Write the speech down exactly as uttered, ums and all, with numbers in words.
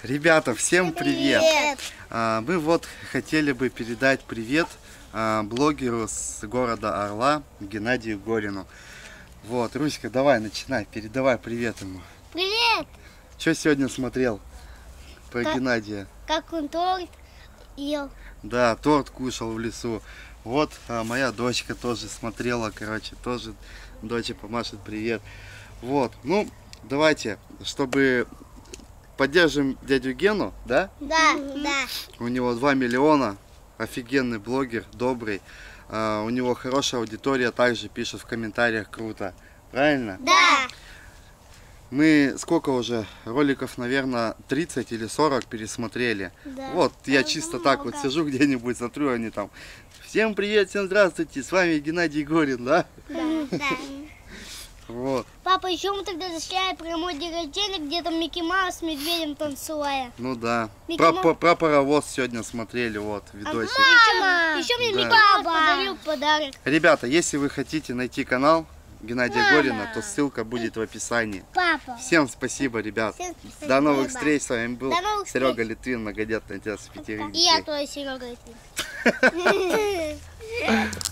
Ребята, всем привет! Привет! А, мы вот хотели бы передать привет а, блогеру с города Орла Геннадию Горину. Вот, Руська, давай, начинай, передавай привет ему. Привет! Что сегодня смотрел про Как- Геннадия? Как он торт ел. Да, торт кушал в лесу. Вот а, моя дочка тоже смотрела, короче, тоже доча помашет привет. Вот, ну, давайте, чтобы... Поддержим дядю Гену, да? Да, да. У него два миллиона, офигенный блогер, добрый. А, у него хорошая аудитория, также пишет в комментариях, круто. Правильно? Да. Мы сколько уже роликов, наверное, тридцать или сорок пересмотрели. Да. Вот, я Это чисто так вот много. сижу где-нибудь, смотрю, они там. Всем привет, всем здравствуйте, с вами Геннадий Горин, да? Да. Да. Вот. Папа, еще мы тогда зашли прямой день рождения, где там Микки Маус с медведем танцуя. Ну да. Микки Про, Ма- про- про паровоз сегодня смотрели, вот, видосик. Мама! Еще мне Да. Микки Маус подарил подарок. Ребята, если вы хотите найти канал Геннадия Мама. Горина, то ссылка будет в описании. Папа. Всем спасибо, ребят. Всем спасибо. До новых встреч. С вами был До новых Серега встреч. Литвин, многодетный отец пятерых И я детей. тоже, Серега.